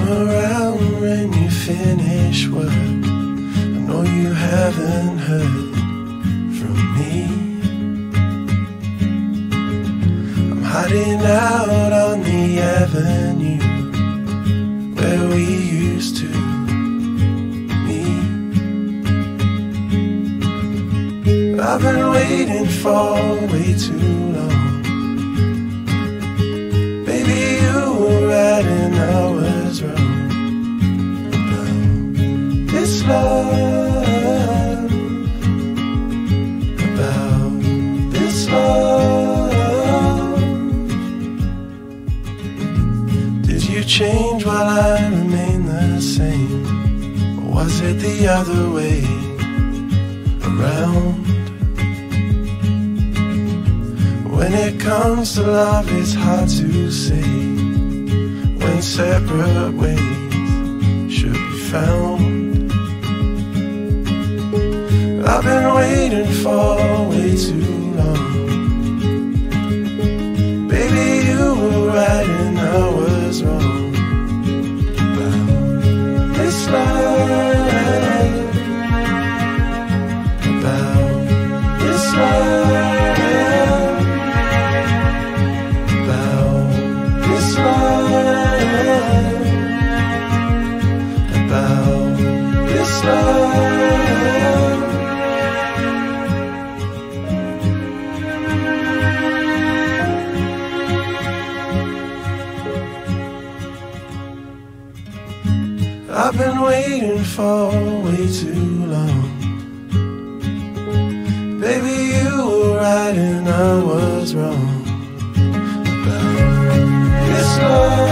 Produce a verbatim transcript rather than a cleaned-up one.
around when you finish work. I know you haven't heard from me. I'm hiding out on the avenue where we used to meet. I've been waiting for way too long. Baby, you were right and I was wrong about this love, about this love. Did you change while I remain the same? Or was it the other way around? When it comes to love, it's hard to say when separate ways should be found. I've been waiting for way too long. Baby, you were right and I was wrong about this love, about this love. I've been waiting for way too long. Baby, you were right and I was wrong about this love.